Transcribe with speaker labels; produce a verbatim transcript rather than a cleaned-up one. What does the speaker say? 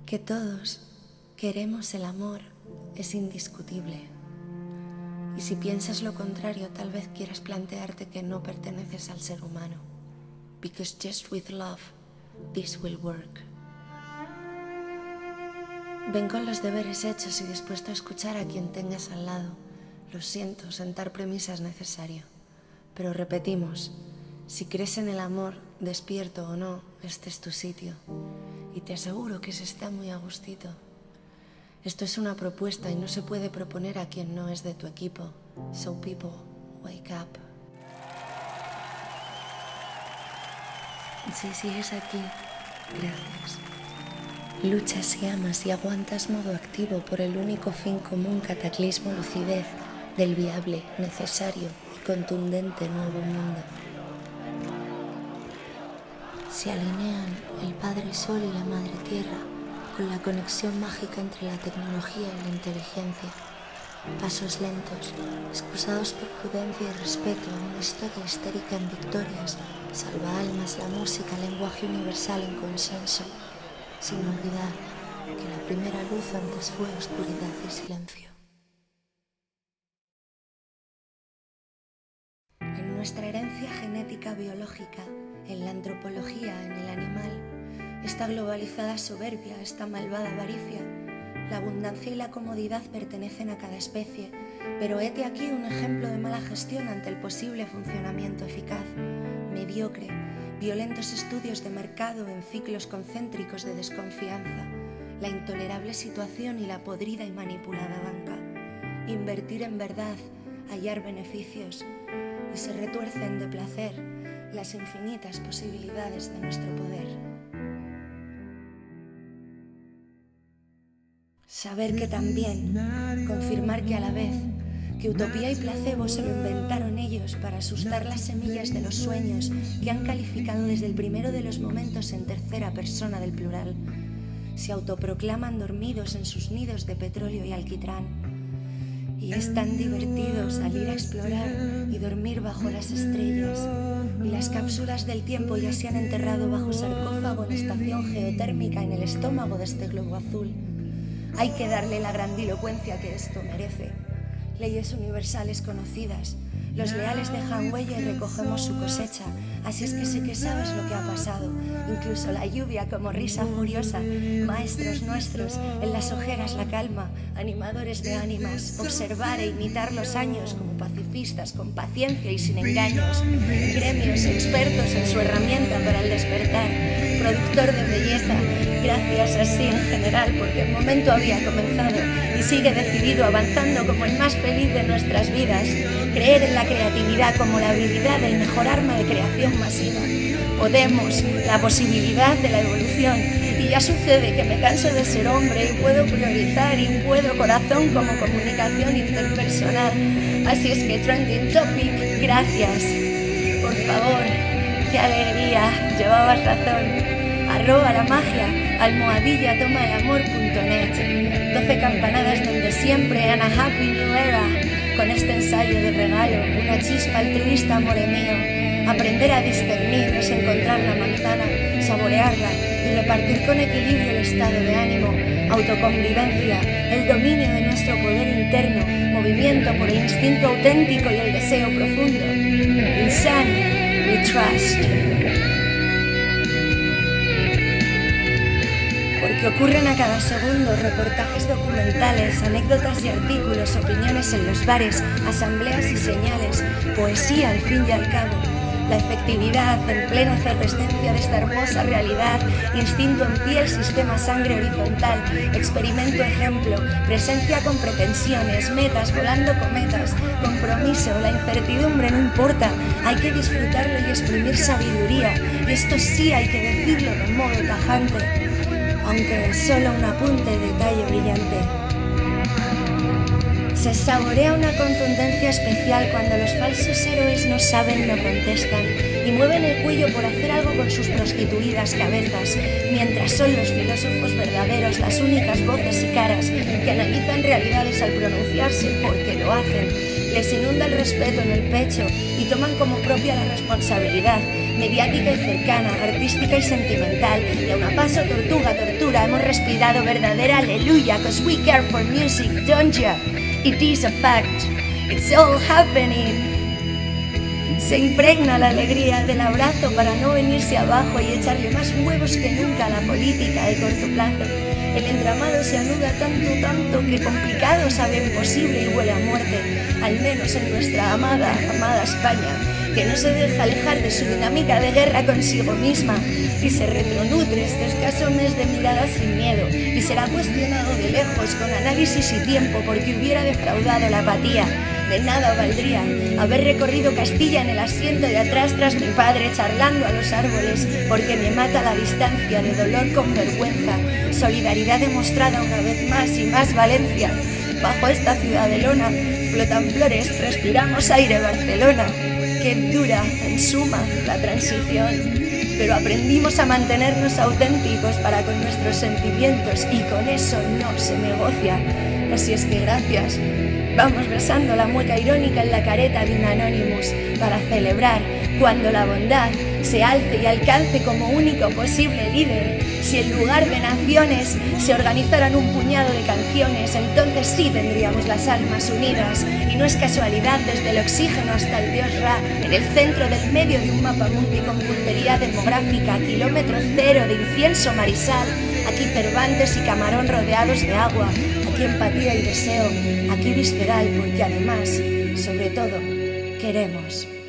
Speaker 1: Que todos queremos el amor es indiscutible. Y si piensas lo contrario, tal vez quieras plantearte que no perteneces al ser humano. Because just with love, this will work. Ven con los deberes hechos y dispuesto a escuchar a quien tengas al lado. Lo siento, sentar premisas es necesario. Pero repetimos, si crees en el amor, despierto o no, este es tu sitio. Y te aseguro que se está muy a gustito. Esto es una propuesta y no se puede proponer a quien no es de tu equipo. So people, wake up. Si sigues aquí, gracias. Luchas y amas y aguantas modo activo por el único fin común, cataclismo, lucidez del viable, necesario y contundente nuevo mundo. Se alinean el Padre Sol y la Madre Tierra con la conexión mágica entre la tecnología y la inteligencia. Pasos lentos, excusados por prudencia y respeto a una historia histérica en victorias, salva almas, la música, lenguaje universal en consenso, sin olvidar que la primera luz antes fue oscuridad y silencio. En nuestra herencia genética biológica, en la antropología, en el animal, esta globalizada soberbia, esta malvada avaricia, la abundancia y la comodidad pertenecen a cada especie, pero hete aquí un ejemplo de mala gestión ante el posible funcionamiento eficaz, mediocre, violentos estudios de mercado en ciclos concéntricos de desconfianza, la intolerable situación y la podrida y manipulada banca, invertir en verdad, hallar beneficios, y se retuercen de placer las infinitas posibilidades de nuestro poder. Saber que también, confirmar que a la vez, que utopía y placebo se lo inventaron ellos para asustar las semillas de los sueños que han calificado desde el primero de los momentos en tercera persona del plural, se autoproclaman dormidos en sus nidos de petróleo y alquitrán. Y es tan divertido salir a explorar y dormir bajo las estrellas. Y las cápsulas del tiempo ya se han enterrado bajo sarcófago en estación geotérmica en el estómago de este globo azul. Hay que darle la grandilocuencia que esto merece. Leyes universales conocidas. Los leales dejan huella y recogemos su cosecha. Así es que sé que sabes lo que ha pasado. Incluso la lluvia como risa furiosa. Maestros nuestros, en las ojeras la calma. Animadores de ánimas. Observar e imitar los años como pacifistas, con paciencia y sin engaños. Gremios expertos en su herramienta para el despertar. Productor de belleza. Gracias así en general porque el momento había comenzado y sigue decidido avanzando como el más feliz de nuestras vidas. Creer en la creatividad como la habilidad del mejor arma de creación masiva. Podemos, la posibilidad de la evolución. Y ya sucede que me canso de ser hombre y puedo priorizar y puedo corazón como comunicación interpersonal. Así es que Trending Topic, gracias. Por favor, qué alegría, llevabas razón. Arroba la magia, almohadilla toma el amor punto net. doce campanadas donde siempre, and a happy new era. Con este ensayo de regalo, una chispa altruista, amore mío. Aprender a discernir es encontrar la manzana, saborearla y repartir con equilibrio el estado de ánimo, autoconvivencia, el dominio de nuestro poder interno, movimiento por el instinto auténtico y el deseo profundo. In Sun, we trust. Porque ocurren a cada segundo reportajes documentales, anécdotas y artículos, opiniones en los bares, asambleas y señales, poesía al fin y al cabo. La efectividad en plena efervescencia de esta hermosa realidad, instinto en piel, sistema sangre horizontal, experimento ejemplo, presencia con pretensiones, metas volando cometas, compromiso, la incertidumbre no importa, hay que disfrutarlo y exprimir sabiduría, y esto sí hay que decirlo de modo tajante, aunque solo un apunte, detalle brillante. Se saborea una contundencia especial cuando los falsos héroes no saben, no contestan y mueven el cuello por hacer algo con sus prostituidas cabezas, mientras son los filósofos verdaderos las únicas voces y caras que analizan realidades al pronunciarse porque lo hacen. Les inunda el respeto en el pecho y toman como propia la responsabilidad, mediática y cercana, artística y sentimental, y aun a paso tortuga, tortura, hemos respirado verdadera aleluya, cause we care for music, don't ya? It is a fact, it's all happening. Se impregna la alegría del abrazo para no venirse abajo y echarle más huevos que nunca a la política de corto plazo. El entramado se anuda tanto, tanto que complicado sabe imposible y huele a muerte, al menos en nuestra amada, amada España, que no se deja alejar de su dinámica de guerra consigo misma y se retronutre este escaso mes de miradas sin miedo y será cuestionado de lejos con análisis y tiempo porque hubiera defraudado la apatía. De nada valdría haber recorrido Castilla en el asiento de atrás tras mi padre charlando a los árboles porque me mata la distancia de dolor con vergüenza, solidaridad demostrada una vez más y más Valencia. Bajo esta ciudad de lona flotan flores, respiramos aire Barcelona. Qué dura, en suma, la transición. Pero aprendimos a mantenernos auténticos para con nuestros sentimientos y con eso no se negocia. Así es que gracias. Vamos besando la mueca irónica en la careta de un Anonymous para celebrar cuando la bondad se alce y alcance como único posible líder. Si en lugar de naciones se organizaran un puñado de canciones, entonces sí tendríamos las almas unidas. Y no es casualidad, desde el oxígeno hasta el dios Ra, en el centro del medio de un mapamundi con puntería demográfica, kilómetro cero de incienso marisal, aquí Cervantes y Camarón rodeados de agua, aquí empatía y deseo, aquí visceral porque además, sobre todo, queremos.